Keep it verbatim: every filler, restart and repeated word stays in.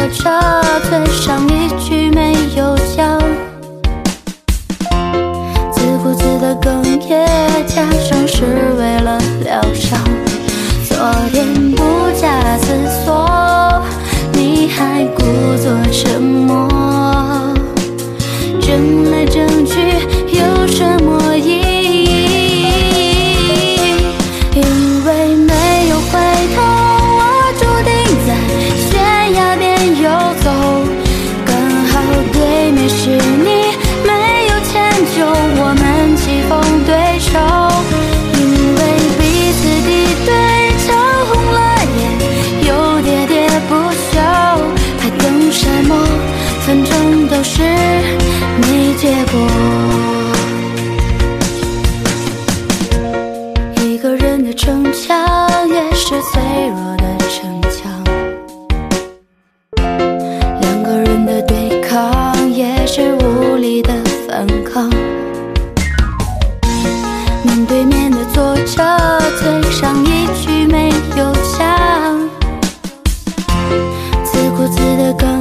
着，嘴上一句没有讲，自顾自的哽咽，假装是为了疗伤。昨天不假思索，你还故作沉默，争来争去有什么意义？因为没有回头，我注定在悬崖边游走，刚好对面是你，没有迁就，我们棋逢对手。因为彼此敌对，吵红了眼，又喋喋不休，还等什么？反正都是没结果。一个人的逞强也是脆弱的逞强，两个人的对抗也是无力的反抗。面对面的坐着，嘴上一句没有讲，自顾自的哽